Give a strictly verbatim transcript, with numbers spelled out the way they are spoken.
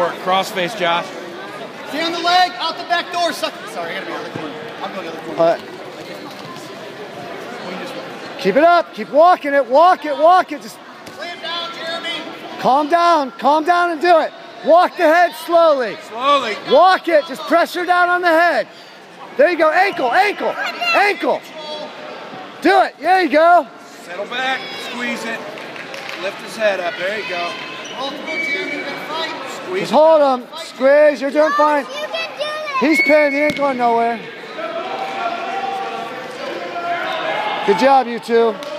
work. Cross face, Josh. Stay on the leg, out the back door. Suck. Sorry, I gotta be out of the corner. I'm going to the other corner. All right. Keep it up. Keep walking it. Walk it. Walk it. Just lay it down, Jeremy. Calm down. Calm down and do it. Walk the head slowly. Slowly. Walk it. Just pressure down on the head. There you go. Ankle. Ankle. Ankle. Do it. There you go. Settle back. Squeeze it. Lift his head up. There you go. Multiple, Jeremy. You gotta fight. Squeeze Just hold him. Squeeze. You're doing fine. You can do this. He's pinned. He ain't going nowhere. Good job, you two.